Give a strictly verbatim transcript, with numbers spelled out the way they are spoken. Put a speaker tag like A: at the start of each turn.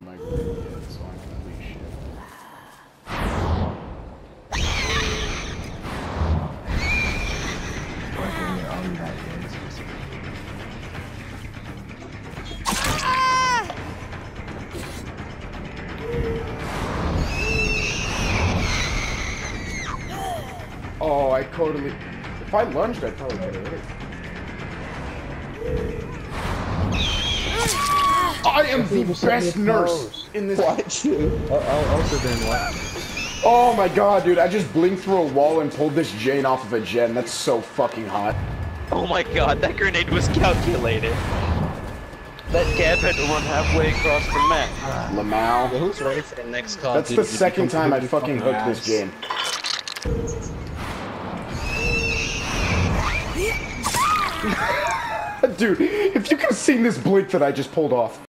A: My grenade yet, so I'm gonna leak shit. Oh, I totally... If I lunged, I'd probably get it hit. I am the best nurse in this...
B: What? I'll also then what?
A: Oh my god, dude, I just blinked through a wall and pulled this Jane off of a gen. That's so fucking hot.
C: Oh my god, that grenade was calculated. That Gab had to run halfway across the map.
A: Lamau.
B: Well, who's ready for the next call?
A: That's the second time I fucking hooked this game. Dude, if you could have seen this blink that I just pulled off.